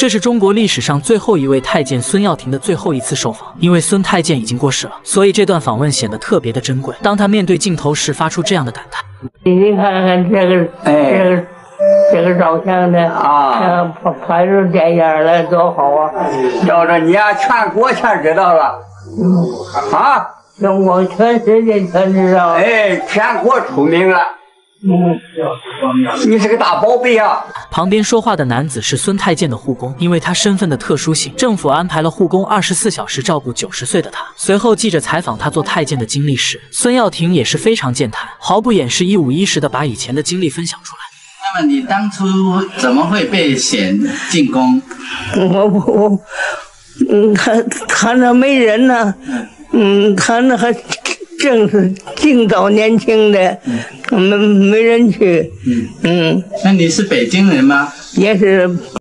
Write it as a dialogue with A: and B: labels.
A: 这是中国历史上最后一位太监孙耀庭的最后一次受访，因为孙太监已经过世了，所以这段访问显得特别的珍贵。当他面对镜头时，发出这样的感叹：“
B: 你看看这个照相的啊，拍出电影来多好啊！
C: 照着你呀，全国全知道了。啊，
B: 中国全世界全知道。
C: 哎，全国出名了。”你是个大宝贝啊！
A: 旁边说话的男子是孙太监的护工，因为他身份的特殊性，政府安排了护工24小时照顾90岁的他。随后记者采访他做太监的经历时，孙耀庭也是非常健谈，毫不掩饰，一五一十的把以前的经历分享出来。
D: 那么你当初怎么会被选进宫？
B: 他那没人呢，他那还正是净找年轻的，没人去，
D: 那你是北京人吗？
B: 也是